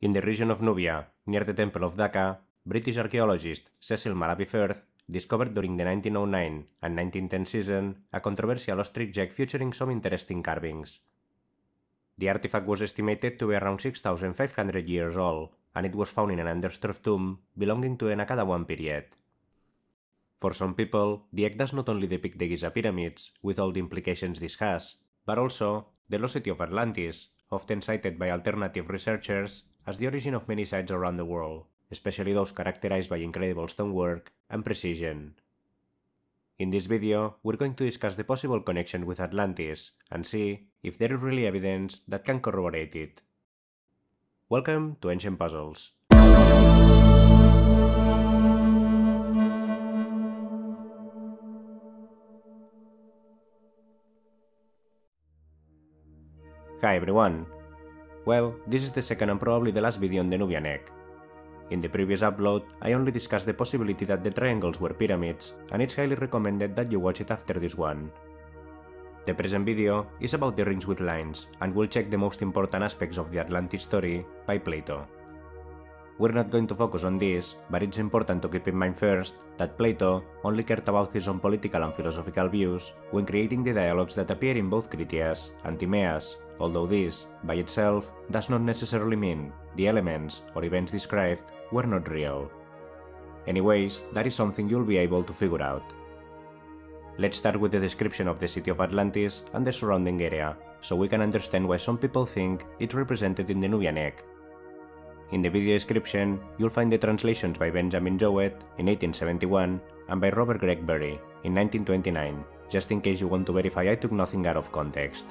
In the region of Nubia, near the Temple of Dhaka, British archaeologist Cecil Malaby Firth discovered during the 1909 and 1910 season a controversial ostrich egg featuring some interesting carvings. The artifact was estimated to be around 6,500 years old, and it was found in an undisturbed tomb belonging to the Nakadawan period. For some people, the egg does not only depict the Giza pyramids, with all the implications this has, but also the lost city of Atlantis, often cited by alternative researchers as the origin of many sites around the world, especially those characterized by incredible stonework and precision. In this video, we're going to discuss the possible connection with Atlantis and see if there is really evidence that can corroborate it. Welcome to Ancient Puzzles. Hi everyone! Well, this is the second and probably the last video on the Nubian egg. In the previous upload, I only discussed the possibility that the triangles were pyramids, and it's highly recommended that you watch it after this one. The present video is about the rings with lines, and we'll check the most important aspects of the Atlantis story by Plato. We're not going to focus on this, but it's important to keep in mind first that Plato only cared about his own political and philosophical views when creating the dialogues that appear in both Critias and Timaeus, although this, by itself, does not necessarily mean the elements or events described were not real. Anyways, that is something you'll be able to figure out. Let's start with the description of the city of Atlantis and the surrounding area, so we can understand why some people think it's represented in the Nubian egg. In the video description, you'll find the translations by Benjamin Jowett in 1871 and by Robert Gregg Berry in 1929, just in case you want to verify I took nothing out of context.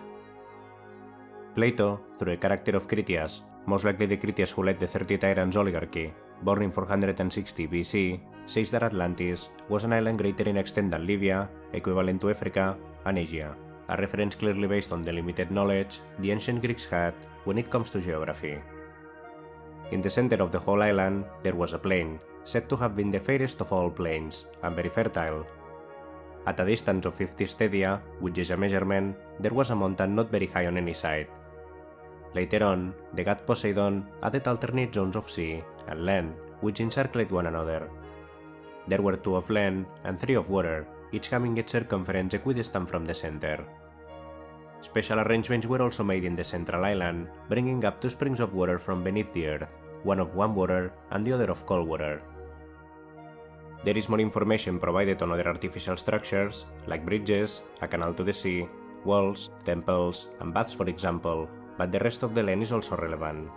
Plato, through the character of Critias, most likely the Critias who led the 30 Tyrants oligarchy, born in 460 BC, says that Atlantis was an island greater in extent than Libya, equivalent to Africa, and Asia, a reference clearly based on the limited knowledge the ancient Greeks had when it comes to geography. In the center of the whole island, there was a plain, said to have been the fairest of all plains, and very fertile. At a distance of 50 stadia, which is a measurement, there was a mountain not very high on any side. Later on, the god Poseidon added alternate zones of sea and land, which encircled one another. There were 2 of land and 3 of water, each having its circumference equidistant from the center. Special arrangements were also made in the central island, bringing up 2 springs of water from beneath the earth, one of warm water and the other of cold water. There is more information provided on other artificial structures, like bridges, a canal to the sea, walls, temples, and baths for example, but the rest of the land is also relevant.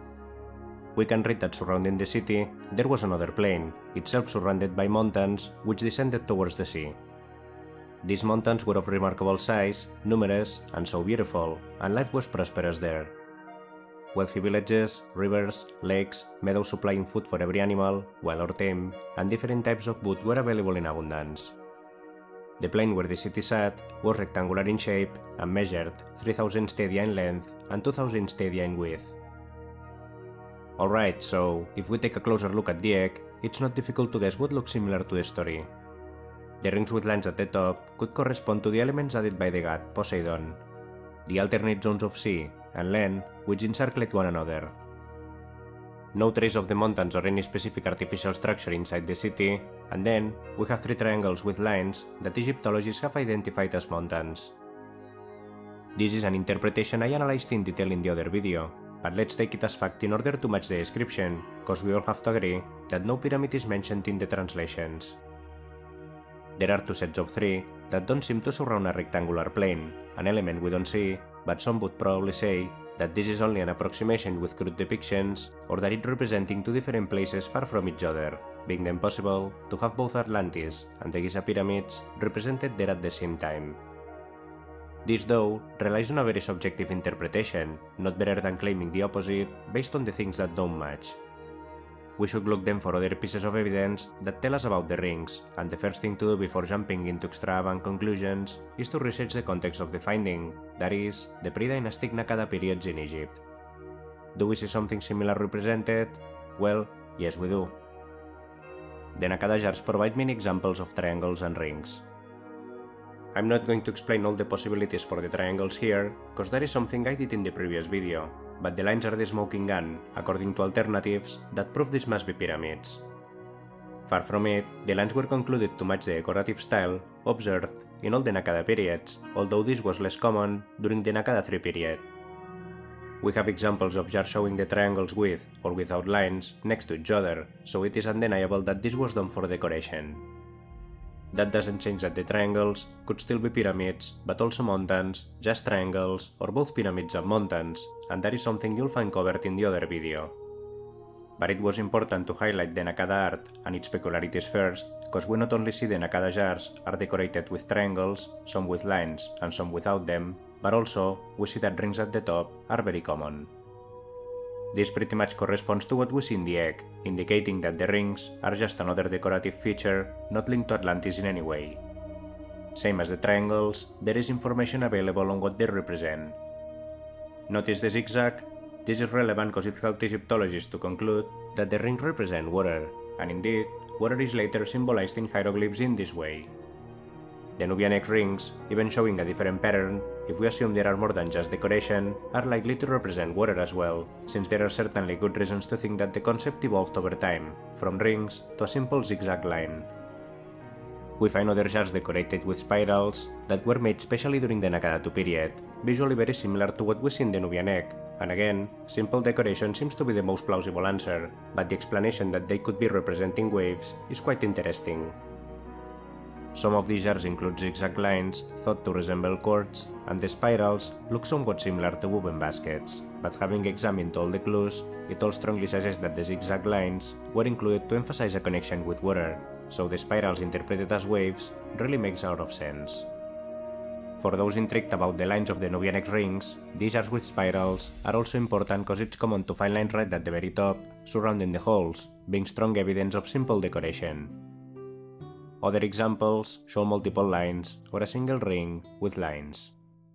We can read that surrounding the city, there was another plain, itself surrounded by mountains, which descended towards the sea. These mountains were of remarkable size, numerous, and so beautiful, and life was prosperous there. Wealthy villages, rivers, lakes, meadows supplying food for every animal, wild or tame, and different types of wood were available in abundance. The plain where the city sat was rectangular in shape and measured 3,000 stadia in length and 2,000 stadia in width. Alright, so if we take a closer look at the egg, it's not difficult to guess what looks similar to the story. The rings with lines at the top could correspond to the elements added by the god Poseidon, the alternate zones of sea and land which encircled one another. No trace of the mountains or any specific artificial structure inside the city, and then we have 3 triangles with lines that Egyptologists have identified as mountains. This is an interpretation I analyzed in detail in the other video, but let's take it as fact in order to match the description, cause we all have to agree that no pyramid is mentioned in the translations. There are 2 sets of 3 that don't seem to surround a rectangular plane, an element we don't see, but some would probably say that this is only an approximation with crude depictions, or that it's representing 2 different places far from each other, being then possible to have both Atlantis and the Giza pyramids represented there at the same time. This though relies on a very subjective interpretation, not better than claiming the opposite based on the things that don't match. We should look then for other pieces of evidence that tell us about the rings, and the first thing to do before jumping into extravagant conclusions is to research the context of the finding, that is, the pre-dynastic Nakada periods in Egypt. Do we see something similar represented? Well, yes we do. The Nakada jars provide many examples of triangles and rings. I'm not going to explain all the possibilities for the triangles here, cause that is something I did in the previous video, but the lines are the smoking gun, according to alternatives, that prove these must be pyramids. Far from it, the lines were concluded to match the decorative style observed in all the Nakada periods, although this was less common during the Nakada III period. We have examples of jars showing the triangles with or without lines next to each other, so it is undeniable that this was done for decoration. That doesn't change that the triangles could still be pyramids, but also mountains, just triangles, or both pyramids and mountains, and that is something you'll find covered in the other video. But it was important to highlight the Nakada art and its peculiarities first, because we not only see the Nakada jars are decorated with triangles, some with lines and some without them, but also we see that rings at the top are very common. This pretty much corresponds to what we see in the egg, indicating that the rings are just another decorative feature not linked to Atlantis in any way. Same as the triangles, there is information available on what they represent. Notice the zigzag? This is relevant because it helped Egyptologists to conclude that the rings represent water, and indeed, water is later symbolized in hieroglyphs in this way. The Nubian egg rings, even showing a different pattern, if we assume there are more than just decoration, are likely to represent water as well, since there are certainly good reasons to think that the concept evolved over time, from rings to a simple zigzag line. We find other jars decorated with spirals that were made specially during the Nakada II period, visually very similar to what we see in the Nubian egg, and again, simple decoration seems to be the most plausible answer, but the explanation that they could be representing waves is quite interesting. Some of these jars include zigzag lines, thought to resemble quartz, and the spirals look somewhat similar to woven baskets, but having examined all the clues, it all strongly suggests that the zigzag lines were included to emphasize a connection with water, so the spirals interpreted as waves really makes a lot of sense. For those intrigued about the lines of the Nubian egg rings, these jars with spirals are also important because it's common to find lines right at the very top, surrounding the holes, being strong evidence of simple decoration. Other examples show multiple lines or a single ring with lines.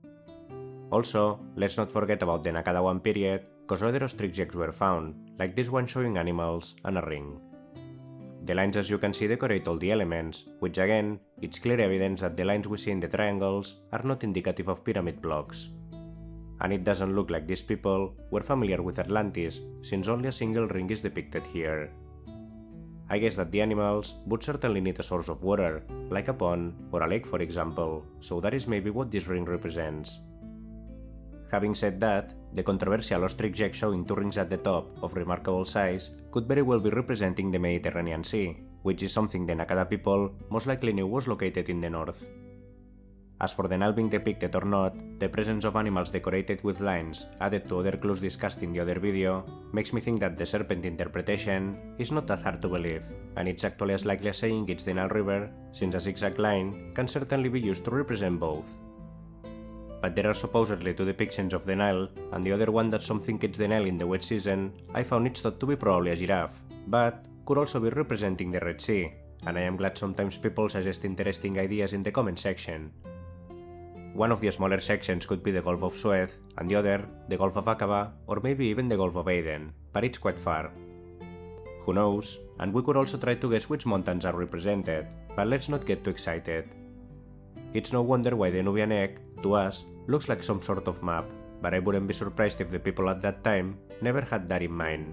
Also, let's not forget about the Nakada I period, because other ostrich eggs were found, like this one showing animals and a ring. The lines, as you can see, decorate all the elements, which again, it's clear evidence that the lines we see in the triangles are not indicative of pyramid blocks. And it doesn't look like these people were familiar with Atlantis, since only a single ring is depicted here. I guess that the animals would certainly need a source of water, like a pond or a lake for example, so that is maybe what this ring represents. Having said that, the controversial ostrich egg showing two rings at the top of remarkable size could very well be representing the Mediterranean Sea, which is something the Nakada people most likely knew was located in the north. As for the Nile being depicted or not, the presence of animals decorated with lines, added to other clues discussed in the other video, makes me think that the serpent interpretation is not that hard to believe, and it's actually as likely as saying it's the Nile River, since a zigzag line can certainly be used to represent both. But there are supposedly two depictions of the Nile, and the other one that some think it's the Nile in the wet season, I found it's thought to be probably a giraffe, but could also be representing the Red Sea, and I am glad sometimes people suggest interesting ideas in the comment section. One of the smaller sections could be the Gulf of Suez, and the other, the Gulf of Aqaba, or maybe even the Gulf of Aden, but it's quite far. Who knows, and we could also try to guess which mountains are represented, but let's not get too excited. It's no wonder why the Nubian egg, to us, looks like some sort of map, but I wouldn't be surprised if the people at that time never had that in mind.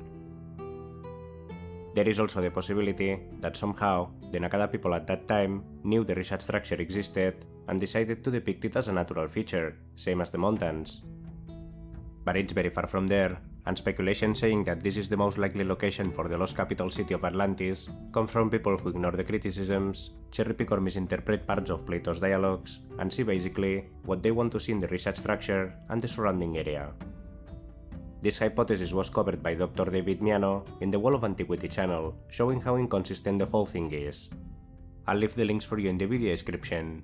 There is also the possibility that somehow the Nakada people at that time knew the research structure existed and decided to depict it as a natural feature, same as the mountains. But it's very far from there, and speculation saying that this is the most likely location for the lost capital city of Atlantis come from people who ignore the criticisms, cherry-pick or misinterpret parts of Plato's dialogues, and see basically what they want to see in the research structure and the surrounding area. This hypothesis was covered by Dr. David Miano in the Wall of Antiquity channel, showing how inconsistent the whole thing is. I'll leave the links for you in the video description.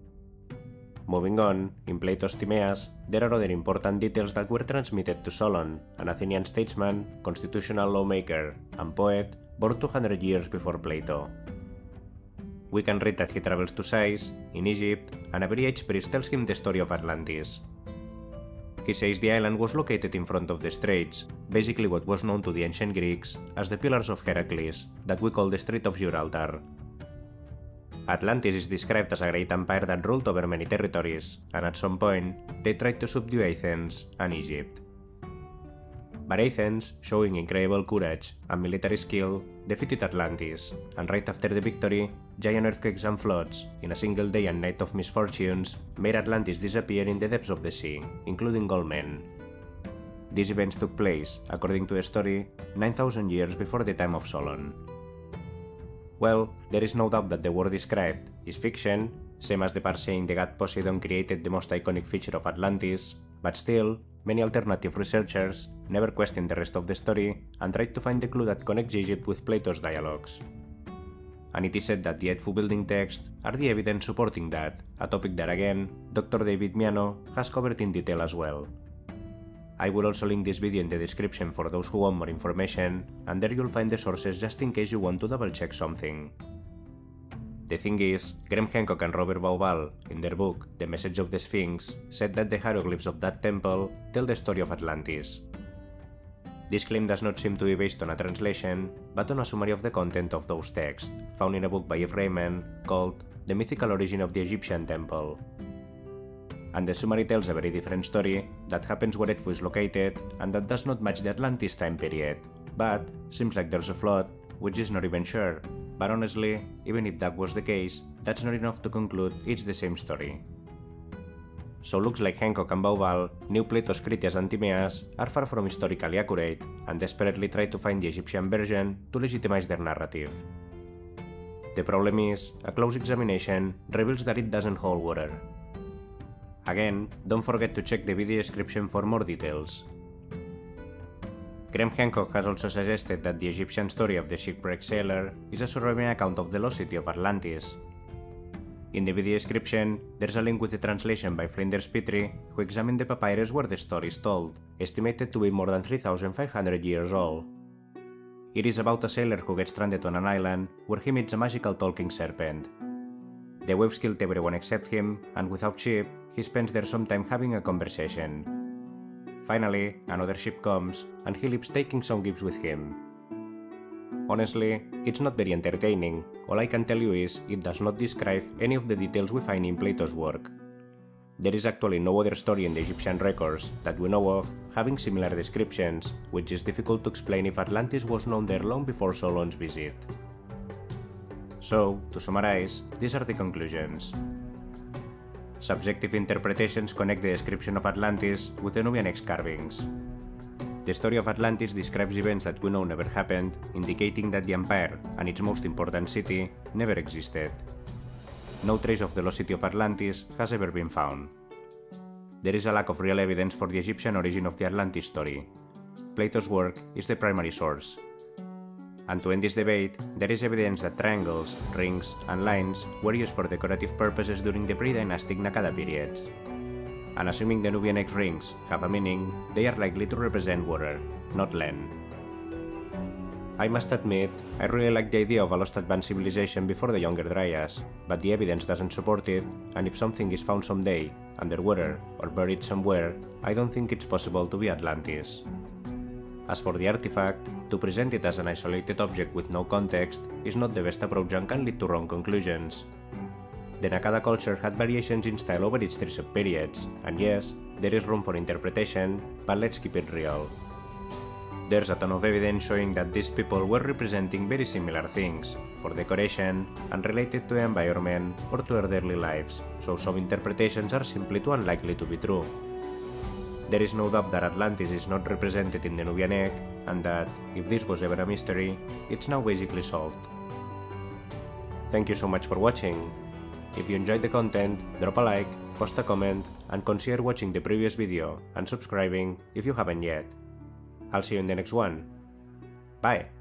Moving on, in Plato's Timaeus, there are other important details that were transmitted to Solon, an Athenian statesman, constitutional lawmaker, and poet born 200 years before Plato. We can read that he travels to Sais, in Egypt, and a very aged priest tells him the story of Atlantis. He says the island was located in front of the straits, basically what was known to the ancient Greeks as the Pillars of Heracles, that we call the Strait of Gibraltar. Atlantis is described as a great empire that ruled over many territories, and at some point, they tried to subdue Athens and Egypt. but Athens, showing incredible courage and military skill, defeated Atlantis, and right after the victory, giant earthquakes and floods, in a single day and night of misfortunes, made Atlantis disappear in the depths of the sea, including all men. These events took place, according to the story, 9,000 years before the time of Solon. Well, there is no doubt that the world described is fiction, same as the part saying the god Poseidon created the most iconic feature of Atlantis, but still, many alternative researchers never questioned the rest of the story and tried to find the clue that connects Egypt with Plato's dialogues. And it is said that the Edfu building texts are the evidence supporting that, a topic that again, Dr. David Miano has covered in detail as well. I will also link this video in the description for those who want more information, and there you'll find the sources just in case you want to double check something. The thing is, Graham Hancock and Robert Bauval, in their book The Message of the Sphinx, said that the hieroglyphs of that temple tell the story of Atlantis. This claim does not seem to be based on a translation, but on a summary of the content of those texts, found in a book by F. Raymond called The Mythical Origin of the Egyptian Temple. And the summary tells a very different story that happens where Edfu is located and that does not match the Atlantis time period, but seems like there's a flood, which is not even sure, but honestly, even if that was the case, that's not enough to conclude it's the same story. So looks like Hancock and Bauval knew Plato's Critias and Timaeus are far from historically accurate and desperately tried to find the Egyptian version to legitimize their narrative. The problem is, a close examination reveals that it doesn't hold water. Again, don't forget to check the video description for more details. Graham Hancock has also suggested that the Egyptian story of the shipwrecked sailor is a surviving account of the lost city of Atlantis. In the video description, there's a link with the translation by Flinders Petrie, who examined the papyrus where the story is told, estimated to be more than 3,500 years old. It is about a sailor who gets stranded on an island where he meets a magical talking serpent. The waves killed everyone except him, and without ship, he spends there some time having a conversation. Finally, another ship comes, and he leaves taking some gifts with him. Honestly, it's not very entertaining. All I can tell you is, it does not describe any of the details we find in Plato's work. There is actually no other story in the Egyptian records that we know of having similar descriptions, which is difficult to explain if Atlantis was known there long before Solon's visit. So, to summarize, these are the conclusions. Subjective interpretations connect the description of Atlantis with the Nubian X carvings. The story of Atlantis describes events that we know never happened, indicating that the empire, and its most important city, never existed. No trace of the lost city of Atlantis has ever been found. There is a lack of real evidence for the Egyptian origin of the Atlantis story. Plato's work is the primary source. And to end this debate, there is evidence that triangles, rings, and lines were used for decorative purposes during the pre-dynastic Naqada periods. And assuming the Nubian X rings have a meaning, they are likely to represent water, not land. I must admit, I really like the idea of a lost advanced civilization before the Younger Dryas, but the evidence doesn't support it, and if something is found someday, underwater, or buried somewhere, I don't think it's possible to be Atlantis. As for the artifact, to present it as an isolated object with no context is not the best approach and can lead to wrong conclusions. The Naqada culture had variations in style over its 3 sub-periods, and yes, there is room for interpretation, but let's keep it real. There's a ton of evidence showing that these people were representing very similar things, for decoration, and related to the environment or to their daily lives, so some interpretations are simply too unlikely to be true. There is no doubt that Atlantis is not represented in the Nubian Egg, and that, if this was ever a mystery, it's now basically solved. Thank you so much for watching. If you enjoyed the content, drop a like, post a comment, and consider watching the previous video and subscribing if you haven't yet. I'll see you in the next one. Bye!